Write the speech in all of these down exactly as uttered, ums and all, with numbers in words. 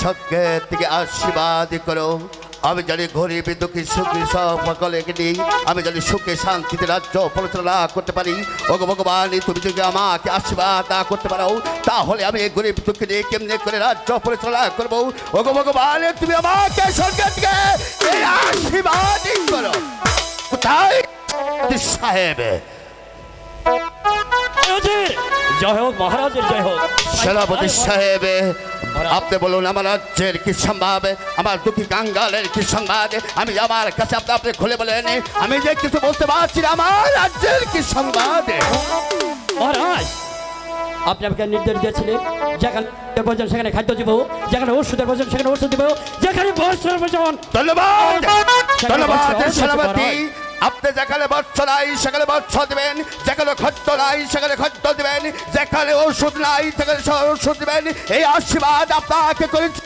সঙ্গে থেকে আশীর্বাদ করো। আমি জানি গরিব দুঃখী সুখী সকলকে নিয়ে আমি জানি সুখে শান্তিতে রাজ্য পরিচালনা করতে পারি। ওগো ভগবান, তুমি যদি আমাকে আশীর্বাদ না করতে পারো তাহলে আমি এই গরিব দুঃখী নিয়ে কেমনে করে রাজ্য পরিচালনা করবো। ওগো ভগবান, তুমি আমাকে সঙ্গে থেকে এই আশীর্বাদ করো। কোথায় সাহেব? জয় হোক মহারাজের জয় হোক। সেনাপতি সাহেব, আপনি বলুন আমার রাজ্যের কি সংবাদ, আমার দুঃখী কাঙ্গালের কি সংবাদ? আমি আমার কাছে আপনি আপনি খুলে বলেন, আমি যে কিছু বলতে পারছি না। আমার রাজ্যের কি সংবাদ? মহারাজ, আপনি আমাকে নির্দেশ দিয়েছিলেন যেখানে প্রয়োজন সেখানে খাদ্য দিব, যেখানে ওষুধের প্রয়োজন সেখানে ওষুধ দিব, যেখানে বস্ত্রের প্রয়োজন। ধন্যবাদ ধন্যবাদ সেনাপতি। আপনি যেখানে বর্ষ নাই সেখানে বর্ষ দেবেন, যেখানে খাদ্য নাই সেখানে খাদ্য দেবেন, যেখানে ওষুধ নাই সেখানে ওষুধ দেবেন। এই আশীর্বাদ আপনাকে করেছি।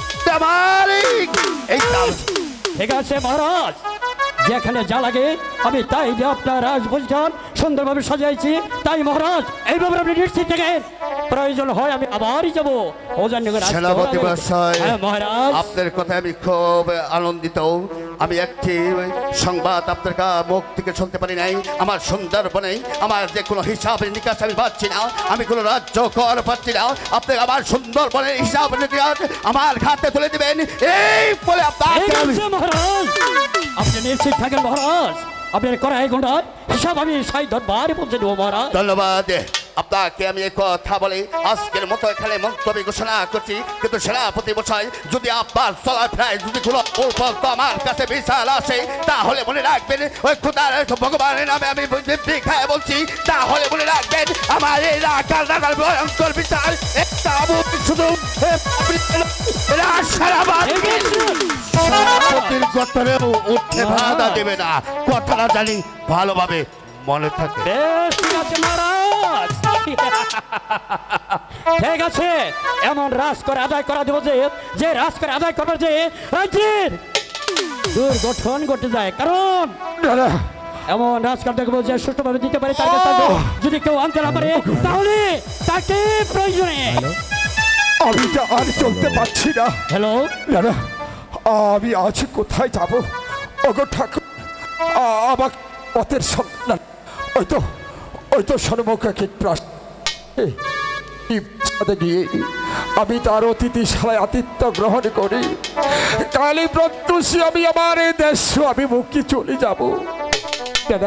ঠিক আছে মহারাজ, যেখানে যা লাগে আমি তাই যে আপনার রাজভোজন সুন্দরভাবে সাজাইছি। তাই মহারাজ এইভাবে আপনি নিশ্চিত থাকেন, প্রয়োজন হয় আমি আবারই যাবো। সেনাপতি মহাশয়, মহারাজ আপনার কথায় আমি খুব আনন্দিত। আমি একটি সংবাদ আপনার মুখ থেকে শুনতে পারি নাই। আমার সুন্দরবনে আমার যে কোনো হিসাব নিকাশ আমি পাচ্ছি না, আমি কোনো রাজ্য কর পাচ্ছি না। আপনি আমার সুন্দরবনের হিসাব নিকাশ আমার খাতে তুলে দেবেন এই বলে আপনাকে। মহারাজ আপনি নিশ্চিত থাকেন মহারাজ, আপনার করা এই ঘন্টার হিসাব আমি সাই দরবারে পৌঁছে দেবো মহারাজ। ধন্যবাদ আপনাকে। আমি এক কথা বলি, আজকের মতো এখানে মন্তব্য ঘোষণা করছি, কিন্তু সেনাপতি মশাই যদি আপনার চলাফেরায় যদি কোনো তো আমার কাছে বিশাল আসে তাহলে মনে রাখবেন ওই খোদার ভগবানের নামে আমি খায় বলছি, তাহলে মনে রাখবেন আমার এই রাখার রাখার ভয়ঙ্কর বিশাল একটা শুধু সেনাপতির গঠনে উঠে বাধা দেবে না, কথাটা জানি ভালোভাবে মনে থাকে। ঠিক আছে, এমন রাজ করে আদায় করা দেবো যে যে রাজ করে আদায় করবে যে রাজ্যের দুর্গঠন ঘটে যায়। কারণ এমন রাজকার দেখবো যে সুষ্ঠুভাবে দিতে পারে, তার কাছে যদি কেউ আনতে না পারে তাহলে তাকে প্রয়োজনে। আমি তো আর চলতে পারছি না। হ্যালো দাদা, আমি আজ কোথায় যাব? ওগো ঠাকুর, আমার পথের সন্ধান ওই তো ওই তো সর্বমুখে গিয়ে আমি তার অতিথিশালায় আতিথ্য গ্রহণ করি। কালী প্রত্যুষী আমি আমার এই দেশ আমি মুখে চলে যাব। দাদা,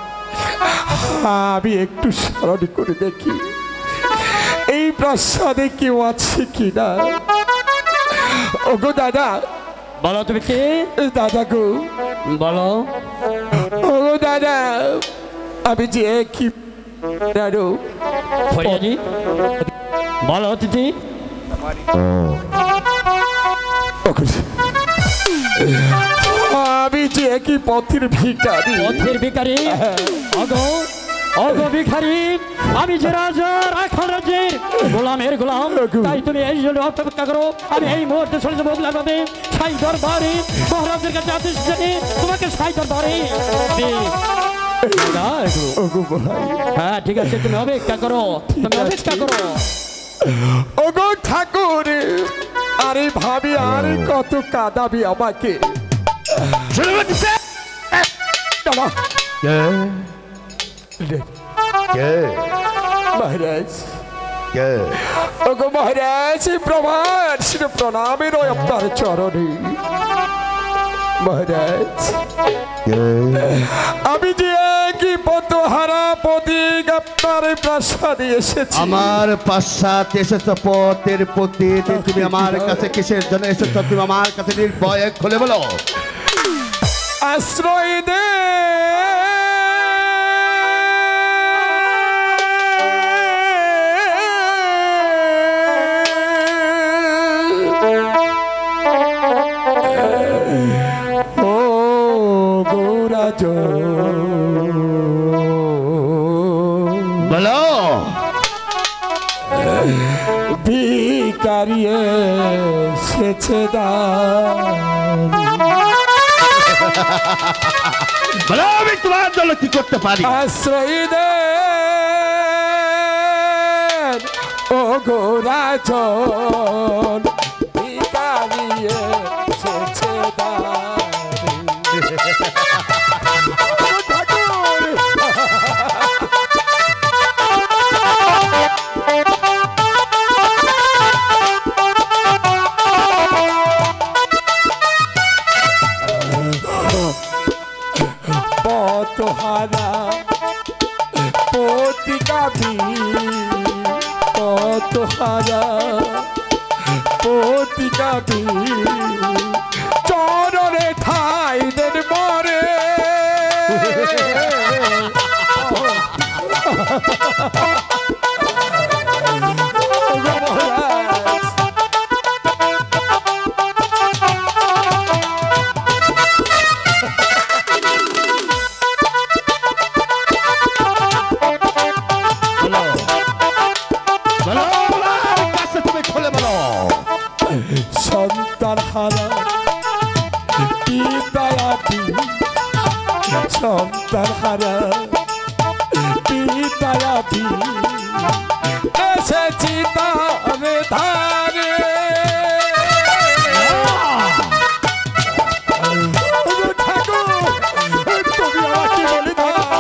আমি একটু স্মরণ করে দেখি এই প্রাসাদে কেউ আছে কিনা। ওগো দাদা। বলো তুমি কে? দাদা গো বলো। ওগো দাদা, আমি যে কি বলো অতিথি। আমি যে কি পথের ভিখারি। পথের ভিখারি? অগো অগো ভিখারি, আমি যে রাজা রাখাল রাজ্যের গোলামের গোলাম, তাই তুমি এই জন্য অপেক্ষা করো। আমি এই মুহূর্তে চলে যাবো ভাবে সাই দরবারে মহারাজের কাছে আদেশ জানি তোমাকে সাই দরবারে। হ্যাঁ ঠিক আছে, তুমি অপেক্ষা করো, তুমি অপেক্ষা করো। ওগো ঠাকুর, আরে ভাবি আরে কত কাঁদাবি আমাকে। মহারাজ, ওগো মহারাজ, প্রমাণ প্রণামের আপনার চরণে। মহারাজ, আমি যে কি পথহারা প্রতীক আপনার প্রাসাদে এসেছি। আমার প্রাসাদ এসেছ পথের প্রতীক, তুমি আমার কাছে কিসের জন্য এসেছ? তুমি আমার কাছে নির্ভয়ে খুলে বলো। আশ্রয় দে বলো। ভিখারি এসেছে বলো, আমি তোমার জন্য কি করতে পারি? আশ্রয় দে ও গো রাজন, ভিখারি আমি এসেছে দ্বারে। পথহারা পতিকাবি পথহারা পতিকাবি চরণে ঠাই দেন মরে। সন্তান হারা পিতায়াতি সন্তান হারা পিতায়াতি এসেছি তারে ধারে। ঠাকুর তুমি আমাকে বলে দাও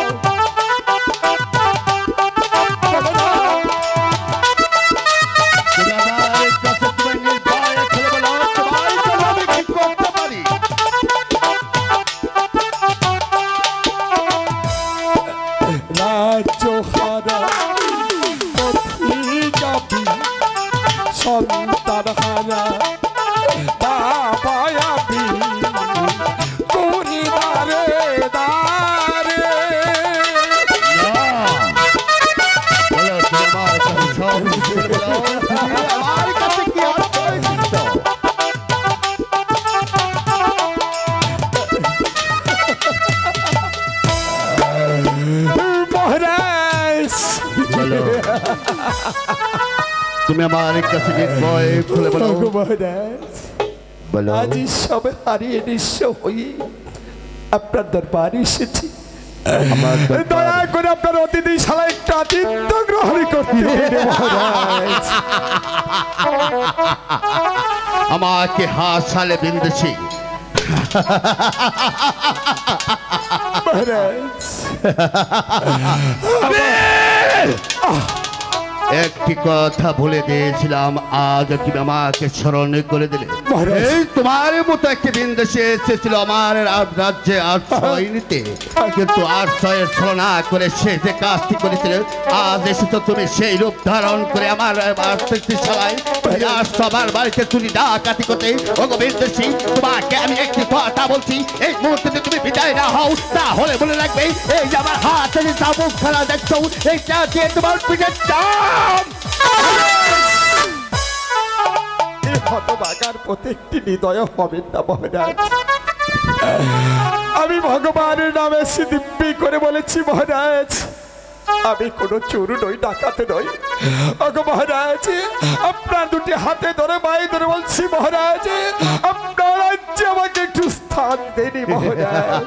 রাজ্যহারা পথিকাবি সন্তান হারা বাবায়াবি তুমি দারে দারে। আমার কাছে কি অর্থ হয়েছিল? মহারাজ তুমি আমার কাছে নির্ভয় খুলে বলো। মহারাজ বলো আজ সবে হারিয়ে নিঃস্ব হয়ে আপনার দরবারে এসেছি। আমার দরবার- দয়া করে আপনার অতিথিশালা একটু আতিথ্য গ্রহণ করতে দিন মহারাজ। আমাকে হাসালে বিন্দেছি। মহারাজ একটি কথা বলে দিয়েছিলাম, আজ তুমি আমাকে স্মরণ করে দিলে। মহারাজ। এই তোমার মতো একটি বিন্দেশে এসেছিল আমার রা- রাজ্যে আশ্রয় নিতে, কিন্তু আশ্রয়ের ছলনা করে সে যে কাজটি করেছিল, আজ এসেছো তুমি সেই রূপ ধারণ করে আমার শালায় আমার বাড়িতে চুরি ডাকাতি করতে। ওগো বিন্দেশী, তোমাকে আমি একটি কথা বলছি, এই মুহূর্তে তুমি বিদায় না হও তাহলে মনে রাখবে এই যে আমার হাতে যে চাবুক খেলা দেখছো, এইটা দিয়ে তোমার পিঠের চাপ। এই হতভাগার প্রত্যেকটি হৃদয় হবেন না মহারাজ। আমি ভগবানের নামে দিব্যি করে বলেছি মহারাজ, আমি কোনো চোর নই, ডাকাতে নই। ওগো মহারাজ, আপনার দুটি হাতে ধরে মায়ে ধরে বলছি মহারাজ, আপনার রাজ্যে আমাকে একটু স্থান দেনি মহারাজ।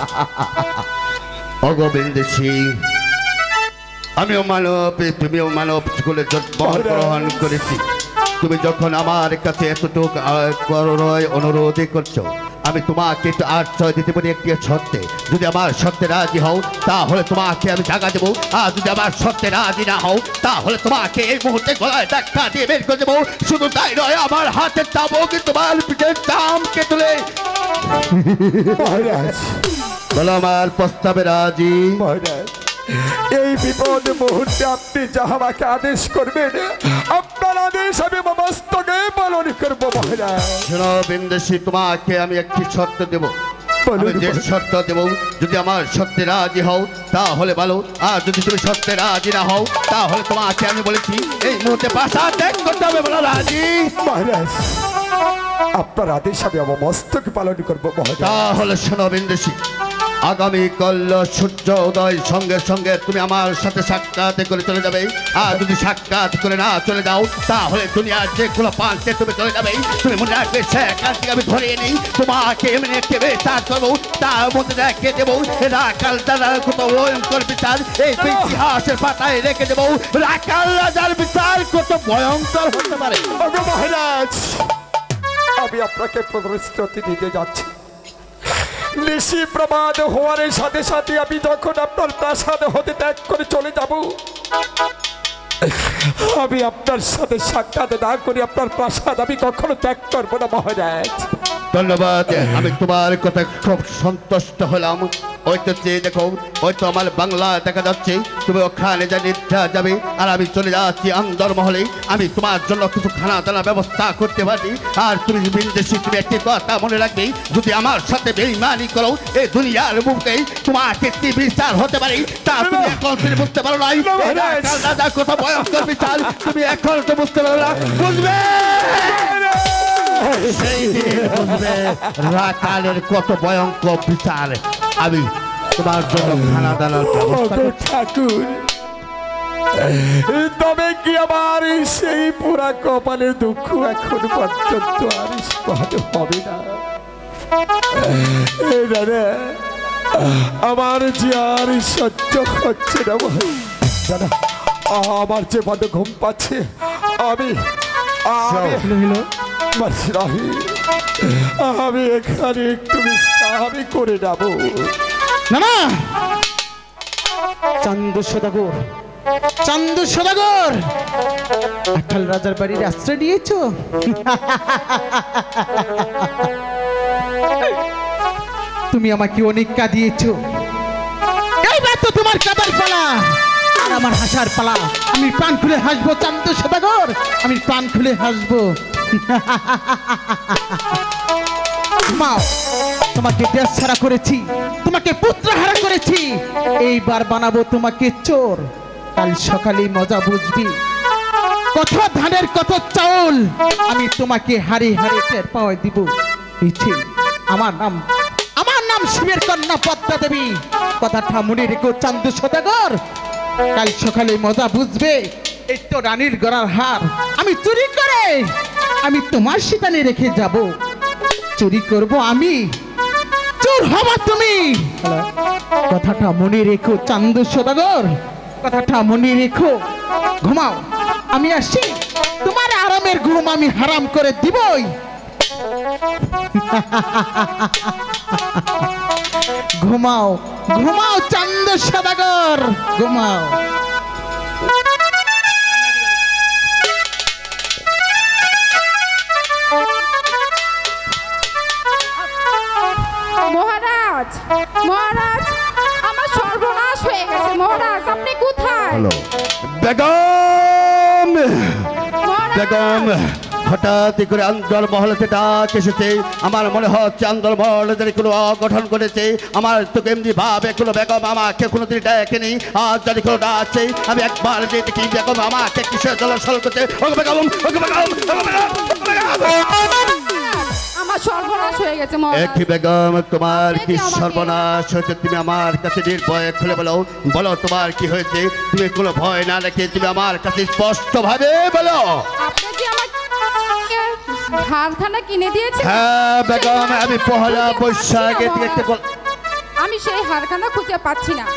ওগো বিন্দেশী, আমিও মানব, তুমিও মানব স্কুলে জন্মগ্রহণ করেছি। তুমি যখন আমার কাছে এতটুকু করয় অনুরোধ করছো, আমি তোমাকে একটু আশ্রয় দিতে পারি একটি শর্তে। যদি আমার শর্তে রাজি হও তাহলে তোমাকে আমি জায়গা দেবো, আর যদি আমার শর্তে রাজি না হও তাহলে তোমাকে এই মুহূর্তে গলায় ধাক্কা দিয়ে বের করে দেবো। শুধু তাই নয়, আমার হাতের চাবুক তোমার পিঠের চামকে তুলে। মহারাজ বলো আমার প্রস্তাবে রাজি? মহারাজ, এই বিপদ মুহূর্তে আপনি যাহা আমাকে আদেশ করবেন, আপনার আদেশ আমি মস্তকে পালন করবো মহারাজ। শোনো বিন্দেশী, তোমাকে আমি একটি শর্ত দেবো। বলুন, আমি যে বলুন। শর্ত দেবো, যদি আমার শর্তে রাজি হও তাহলে ভালো, আর যদি তুমি শর্তে রাজি না হও তাহলে তোমাকে আমি বলেছি এই মুহূর্তে বাসা ত্যাগ করতে হবে। বলো রাজি? মহারাজ, আপনার আদেশ আমি আমার মস্তকে পালন করবো মহারাজ। তাহলে শোনো বিন্দেশী, আগামীকাল সূর্য উদয় সঙ্গে সঙ্গে তুমি আমার সাথে সাক্ষাৎ করে চলে যাবে, আর যদি সাক্ষাৎ করে না চলে যাও তাহলে দুনিয়ার যে কোনো পাঁচে তুমি চলে যাবে। তুমি মনে রাখবে সেখান থেকে আমি ধরে নিই, তোমাকে এমনি একটি বিচার করবো, তার মধ্যে রেখে দেবো রাখাল দাদার কত ভয়ঙ্কর বিচার, এই ইতিহাসের পাতায় রেখে দেবো রাখাল রাজার বিচার কত ভয়ঙ্কর হতে পারে। ওগো মহারাজ, আমি আপনাকে প্রতিশ্রুতি দিতে যাচ্ছি, নিশি প্রমাদ হওয়ার সাথে সাথে আমি যখন আপনার প্রাসাদ হতে ত্যাগ করে চলে যাব, আমি আপনার সাথে সাক্ষাৎ না করে আপনার প্রাসাদ আমি কখনো ত্যাগ করবো না মহারাজ। ধন্যবাদ, আমি তোমার কথা খুব সন্তুষ্ট হলাম। ওই তো চেয়ে দেখো, ওই তো আমার বাংলা দেখা যাচ্ছে, তুমি ওখানে যা নিদ্রা যাবে আর আমি চলে যাচ্ছি আন্দর মহলে। আমি তোমার জন্য কিছু খানা দানা ব্যবস্থা করতে পারি। আর তুমি বিদেশি, তুমি একটি কথা মনে রাখবে, যদি আমার সাথে বেইমানি করো এই দুনিয়ার বুকে তোমাকে কি বিচার হতে পারে তা তুমি এখন তুমি বুঝতে পারো না। রাজা কত ভয়ঙ্কর বিচার তুমি এখন তো বুঝতে পারো না, বুঝবে সেই দিন বুঝবে রাখালের কত ভয়ঙ্কর বিচার। আমি তোমার জন্য খানা দানার ঠাকুর, তবে কি আমার সেই পুরা কপালের দুঃখ এখন পর্যন্ত আর স্পষ্ট হবে না? দাদা, আমার যে আর সহ্য হচ্ছে না দাদা, আমার যে বড় ঘুম পাচ্ছে, আমি আমি এখানে একটু বিশ্রামই করে যাবো। না, চান্দু সদাগর, চান্দু সদাগর, আঠাল রাজার বাড়ির আশ্রয় নিয়েছো? তুমি আমাকে অনেক কাঁদিয়েছো, এইবার তো তোমার কাদার পালা আর আমার হাসার পালা। আমি প্রাণ খুলে হাসবো চান্দু সদাগর, আমি প্রাণ খুলে হাসবো। মাও, তোমাকে দেশ ছাড়া করেছি, তোমাকে পুত্র হারা করেছি, এইবার বানাবো তোমাকে চোর। কাল সকালে মজা বুঝবি, কত ধানের কত চাউল আমি তোমাকে হারে হারে টের পাওয়াই দিব। পিছে আমার নাম, আমার নাম শিবের কন্যা পদ্মা দেবী, কথাটা মনে রেখো চান্দু সদাগর। কাল সকালে মজা বুঝবে, এই তো রানীর গড়ার হার আমি চুরি করে আমি তোমার শীতানে রেখে যাব। চুরি করব আমি, চোর হবা তুমি। কথাটা মনে রেখো চান্দু সদাগর, কথাটা মনে রেখো। ঘুমাও, আমি আসি, তোমার আরামের ঘুম আমি হারাম করে দিবই। ঘুমাও ঘুমাও চান্দু সদাগর, ঘুমাও। মহারাজ, মহারাজ, আমার সর্বনাশ হয়ে গেছে। মহারাজ, আপনি কোথায়? বেগম, বেগম, হঠাৎ করে আন্দর মহলেতে ডাক এসেছে। আমার মনে হচ্ছে আন্দর মহলে যদি কোনো অঘটন করেছে। আমার তো এমনি ভাবে কোনো বেগম আমাকে কোনোদিন ডাকেনি, আজ যদি কোনো ডাকছে আমি একবার যে দেখি বেগম আমাকে কিসের জলসল করছে। ওকে বেগম, ওকে বেগম, আমার সর্বনাশ হয়ে গেছে মহারাজ। একই বেগম, তোমার কি সর্বনাশ হয়েছে? তুমি আমার কাছে নির্ভয়ে খুলে বলো, বলো তোমার কি হয়েছে। তুমি কোনো ভয় না রেখে তুমি আমার কাছে স্পষ্ট ভাবে বলো। আপনি যে আমাকে হারখানা কিনে দিয়েছেন? হ্যাঁ বেগম, আমি পহেলা বৈশাখে দেখতে বল, আমি সেই হারখানা খুঁজে পাচ্ছি না।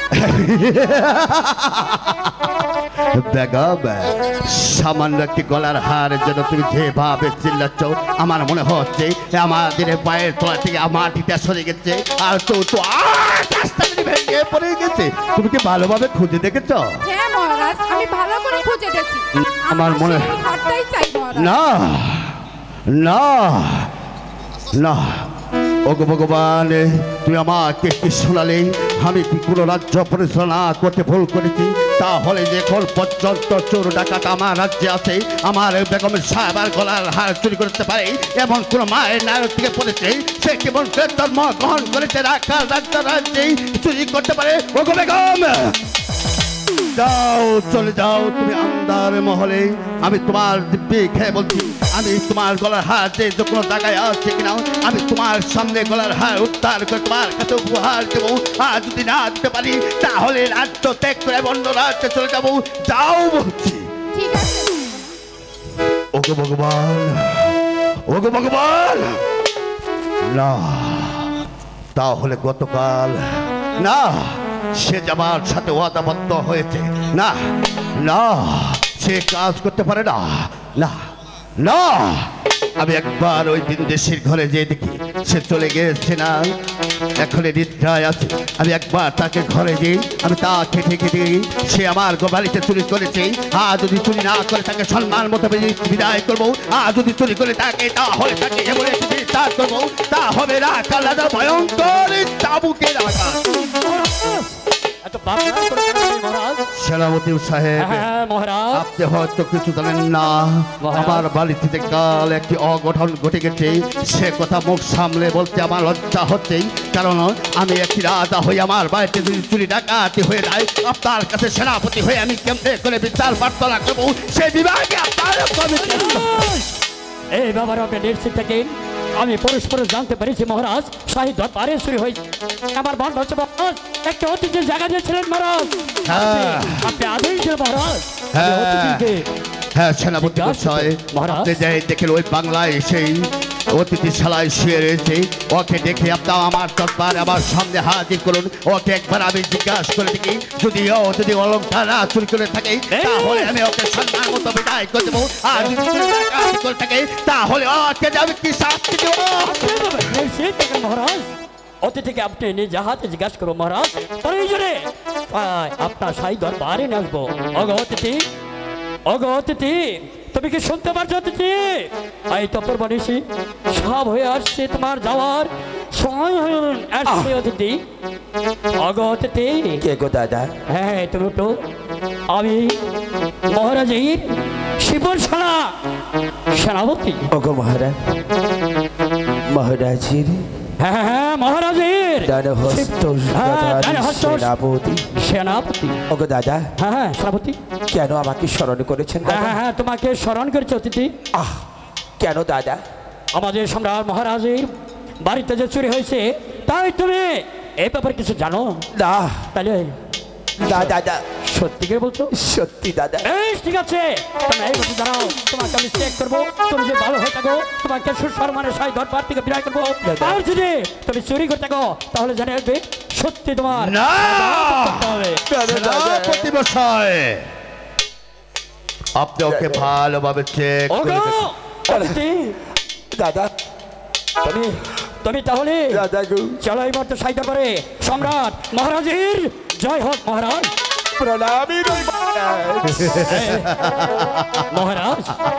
বেগম, সামান্য একটি গলার হারের জন্য তুমি যেভাবে চিল্লাচ্ছ, আমার মনে হচ্ছে আমাদের পায়ের তলা থেকে মাটিটা সরে গেছে আর তো তো ভেঙে পড়ে গেছে। তুমি কি ভালোভাবে খুঁজে দেখেছ? হ্যাঁ মহারাজ, আমি ভালো করে খুঁজে দেখছি। আমার মনে হারটাই চাই মহারাজ। না না না, ওগো ভগবান, তুমি আমাকে কি শোনালে আমি কি কোনো রাজ্য পরিচালনা করতে ভুল করেছি? তাহলে যে এখন পর্যন্ত চোর ডাকাত আমার রাজ্যে আছে, আমার বেগমের সাহেবার গলার হার চুরি করতে পারে এমন কোন মায়ের নায়ক থেকে পড়েছে? সে কেমন জন্ম গ্রহণ করেছে রাখা রাজ্য রাজ্যেই চুরি করতে পারে? ওগো বেগম, যাও, চলে যাও তুমি আন্দার মহলে। আমি তোমার দিব্যি খেয়ে বলছি, আমি তোমার গলার হার যে কোনো জায়গায় আছে কিনা আমি তোমার সামনে গলার হার উদ্ধার করে তোমার কাছে উপহার দেবো। আর যদি না দিতে পারি তাহলে রাজ্য ত্যাগ করে অন্য রাজ্যে চলে যাবো। যাও বলছি। ঠিক আছে। ওগো ভগবান, ওগো ভগবান, না তাহলে গতকাল না, সে আমার সাথে ওয়াদাবদ্ধ হয়েছে, না না, সে কাজ করতে পারে না, না না, আমি একবার ওই বিন্দেশির ঘরে যেয়ে দেখি সে চলে গেছে না, এখন নিদ্রায় আছে। আমি একবার তাকে ঘরে যেয়ে আমি তাকে ঠেকে দিই সে আমার বাড়িতে চুরি করেছে। আর যদি চুরি না করে তাকে সম্মান মতো বিদায় করবো, আর যদি চুরি করে তাকে তাহলে তাকে এমন একটি বিচার করবো, তা হবে না কালাদা ভয়ঙ্কর চাবুকের আঘাত। এত ভাবনা করে কেন এই মহারাজ? সেনাপতি সাহেব, হ্যাঁ মহারাজ, আপনি হয়তো কিছু জানেন না। মহারাজ। আমার বাড়িতে কাল একটি অঘটন ঘটে গেছে, সে কথা মুখ সামলে বলতে আমার লজ্জা হচ্ছে, কারণ আমি একটি রাজা হয়ে আমার বাড়িতে যদি চুরি ডাকাতি হয়ে যায়, আপনার কাছে সেনাপতি হয়ে আমি কেমনে করে বিচার প্রার্থনা করবো সেই বিভাগে আপনার কমিটি। এই ব্যাপারে আপনি নিশ্চিত থাকেন। আমি পরস্পর জানতে পেরেছি মহারাজ শাহী দরবারে চুরি হয়েছে। আমার বন্ধ হচ্ছে মহারাজ, একটা অতিথি জায়গা দিয়েছিলেন মহারাজ। হ্যাঁ। আপনি আদেশ দিলেন মহারাজ। হ্যাঁ। আমি অতিথিকে হ্যাঁ সেনাপতি মশাই, মহারাজ। আপনি যাই দেখেন ওই বাংলায় সেই অতিথিশালায় শুয়ে রয়েছে, ওকে দেখে আপনার আমার দরবারে আমার সামনে হাজির করুন। ওকে একবার আমি জিজ্ঞাসা করে দেখি, যদি ও যদি অলঙ্কার না চুরি করে থাকে তাহলে আমি ওকে সম্মান মতো বিদায় করে দেবো, আর যদি চুরি ডাকাতি করে থাকে তাহলে ওকে আমি কি শাস্তি দেবো। নিশ্চিত থাকেন মহারাজ, অতিথিকে আপনি নিজে হাতে জিজ্ঞাসা করো মহারাজ। প্রয়োজনে আয়, আপনার শাহী দরবারে নিয়ে আসবো। অগ অতিথি, অগ অতিথি, তুমি কি শুনতে পারছো অতিথি? এই তো পূর্বনিশি সব হয়ে আসছে, তোমার যাওয়ার সময় হয়ে আসছে অতিথি। অগ অতিথি, কে গো দাদা? হ্যাঁ তুমি তো আমি মহারাজের শিবন সানা সেনাপতি। ওগো মহারাজ, মহারাজের হ্যাঁ হ্যাঁ মহারাজের ডানহস্ত হ্যাঁ, ডানহস্ত সেনাপতি। সেনাপতি। ওগো দাদা, হ্যাঁ হ্যাঁ সেনাপতি। কেন আমাকে স্মরণ করেছেন হ্যাঁ দাদা? হ্যাঁ হ্যাঁ তোমাকে স্মরণ করেছে অতিথি। আহ, কেন দাদা? আমাদের সম্রাট মহারাজের বাড়িতে যে চুরি হয়েছে, তাই তুমি এই ব্যাপারে কিছু জানো না তাহলে না দাদা, সত্যি করে বলছো? সত্যি দাদা। বেশ ঠিক আছে, তুমি এই কথা জানাও, তোমাকে আমি চেক করবো। তুমি যে ভালো হয়ে থাকো তোমাকে সুসম্মানের শাহী দরবার থেকে বিদায় করবো। আর যদি তুমি চুরি করতে থাকো তাহলে জানে রাখবে সত্যি তোমার না। করতে হবে। সেনাপতি মশাই, আপনি ওকে ভালোভাবে চেক করে ওগো দেখুন। অতিথি, দাদা তুমি তুমি তাহলে দাদা গো, চলো এই মুহূর্তে শাহী দরবারে সম্রাট মহারাজের জয় হোক। মহারাজ, প্রণামী রই মহারাজ। মহারাজ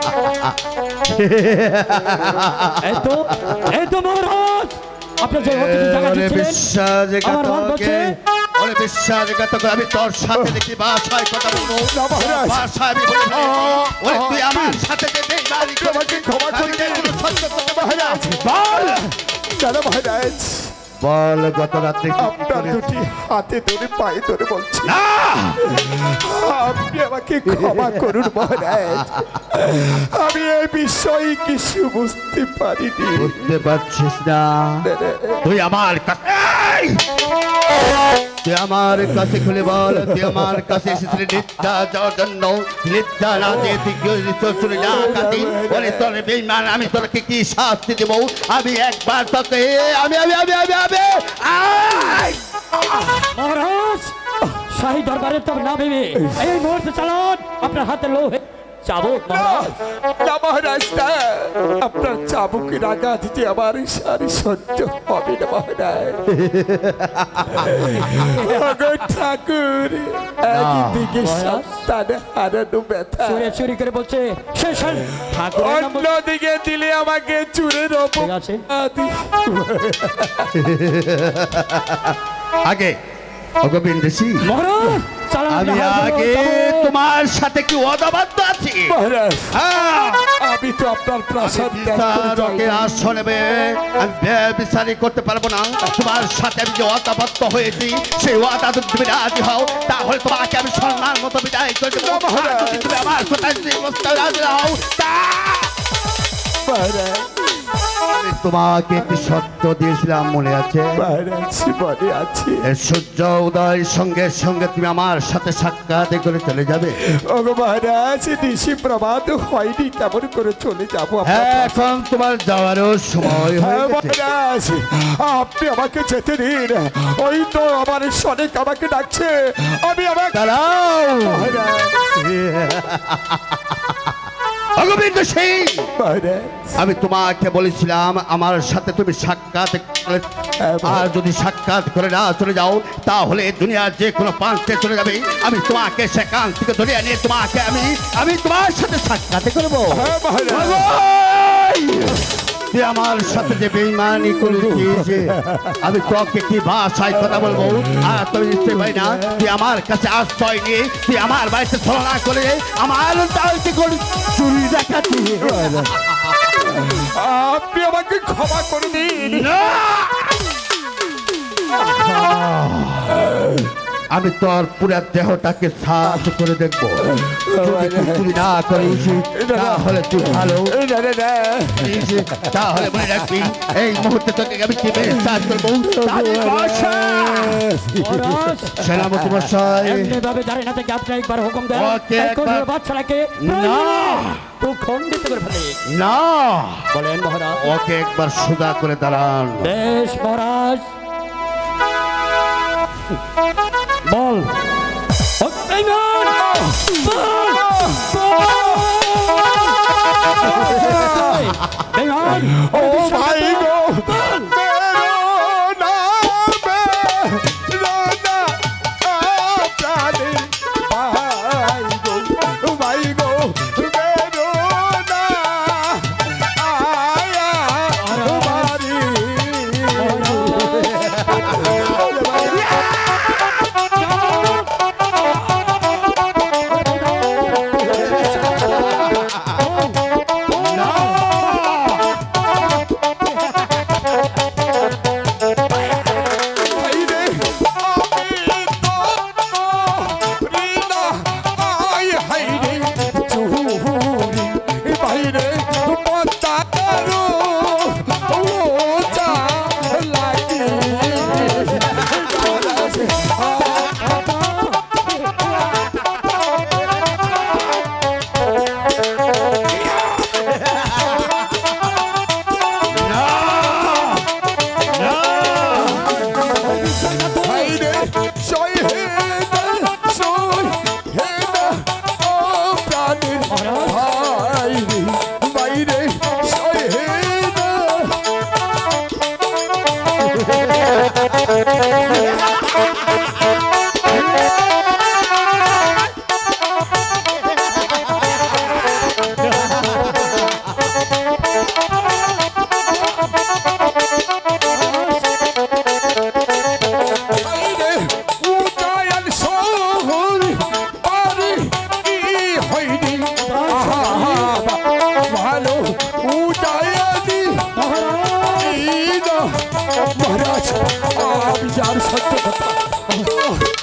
এই তো এই তো মহারাজ আপনার যে অতিথি জায়গা ওরে দিচ্ছিলেন, আমার মন বিশ্বাসঘাতক, বলছে ওরে বিশ্বাসঘাতক, আমি তোর সাথে দেখি ভাষায় কথা বলবো। না মহারাজ, ভাষায় আমি বলবো। ওরে তুই আমার সাথে যে বেইমানি তোমাকে ক্ষমা করে দিন মহারাজ। বল দাদা মহারাজ, বল গত রাত্রে কি আপনার করেছিস? দুটি হাতে ধরে পায়ে ধরে বলছি, না, আপনি আমাকে ক্ষমা করুন মহারাজ। আমি এই বিষয়ে কিছু বুঝতে পারিনি। বুঝতে পারছিস না? তুই আমার কাছে এই! তুই আমার কাছে খুলে বল, তুই আমার কাছে এসেছিলি নিদ্রা যাওয়ার জন্য। নিদ্রা না দিয়ে তুই চলে যা কাটি। বলে তোর বেইমান, আমি তোকে কি শাস্তি দেব? আমি একবার তোকে আমি আমি আমি আমি আমি আই! মহারাজ শাহী দরবারে তবে না ভেবে এই মুহূর্তে চালান আপনার হাতে লোহে চাবুক। মহারাজ না মহারাজ, না, আপনার চাবুকের আঘাত দিতে আমার সারি সহ্য হবে না মহারাজ। ওগো ঠাকুর, একদিকে মহারাজ। সন্তান হারানো ব্যথা, চুরি চুরি করে বলছে শেষ হল। ঠাকুরের নাম বলছে- অন্যদিকে দিলে আমাকে চুরের ঠিক আছে অপরাধী। আগে অগোবিন্দ সিং, মহারাজ চালান আমি আপনার হাতে আগে লোহে চাবুক। তোমার সাথে কি ওয়াদাবদ্ধ আছি? মহারাজ, হ্যাঁ, আমি তো আপনার প্রাসাদ ত্যাগ করে বিচারকের যাইনি। আসন নেবে, আমি বিচারই করতে পারবো না। তোমার সাথে আমি যে ওয়াদাবদ্ধ হয়েছি সেই ওয়াদা যদি তুমি রাজি হও তাহলে তোমাকে আমি সম্মান মতো বিদায় করে দেবো। আর যদি তুমি আমার কথা যদি বুঝতে রাজি হও তা- মহারাজ, আমি তোমাকে একটি সত্য দিয়েছিলাম, মনে আছে? মহারাজ মনে আছে। এই সূর্য উদয়ের সঙ্গে সঙ্গে তুমি আমার সাথে সাক্ষাৎ করে চলে যাবে। ওগো মহারাজ, নিশি প্রমাদ হয়নি, কেমন করে চলে যাবো আপনার হ্যাঁ, কাছে? এখন তোমার যাওয়ারও সময় হয়ে হ্যাঁ গেছে। মহারাজ, আপনি আমাকে যেতে দিন। ওই তো আমার সনেক আমাকে ডাকছে, আমি আমার দাঁড়াও, মহারাজ, অগোবিন্দ সিং, মহারাজ আমি তোমাকে বলেছিলাম আমার সাথে তুমি সাক্ষাৎ করে- আর যদি সাক্ষাৎ করে না চলে যাও তাহলে দুনিয়ার যে কোনো প্রান্তে চলে যাবে। আমি তোমাকে সেখান থেকে ধরে নিয়ে তোমাকে আমি আমি তোমার সাথে সাক্ষাৎ করবো। হ্যাঁ মহারাজ তুই আমার সাথে যে বেইমানি করেছিস, আমি তোকে কি ভাষায় কথা বলবো? আর তুমি নিশ্চয় ভাই না, তুই আমার কাছে আশ্রয় নিয়ে তুই আমার বাড়িতে ছলনা করে আমার তালকে করে চুরি দেখাচ্ছি। আপনি আমাকে ক্ষমা করে দিন। আমি তোর পুরা দেহটাকে সাজ করে দেখবো। যদি তুই চুরি না করিস তাহলে তুই ভালো, না, না, না। তাহলে মনে রাখবি এই মুহূর্তে তোকে আমি কি সাজ করবো। মহারাজ সেনাপতি মশাই, এমনি ভাবে দাঁড়িয়ে না থেকে আপনি একবার হুকুম দেন ওকে, এই কোন একবার- বাচ্চাটাকে না। তো খণ্ডিত করে ফেলে। না, বলেন মহারাজ। ওকে একবার সোজা করে দাঁড়ান। বেশ মহারাজ, বল। ও, বেঈমান! বল! বল! বেঈমান! ও ভাই গো, মেরো নামে রোনা প্রাণে ভাই গো, ভাই গো, মেরো না আয়া বাড়ি। ভাইরে, আমি তো রিনা আই হাইরে চুরি, ভাইরে পদ্মা করো ও চা লাগি। ভাইরে সৈহেদা সৈহেদা ও প্রাণের ভাইরে, ভাইরে সৈহেদা। ভাইরে উদয়ন শহর পারি কি হইনি ভালো উদয়নি মহারাজ, আমি যার সত্য কথা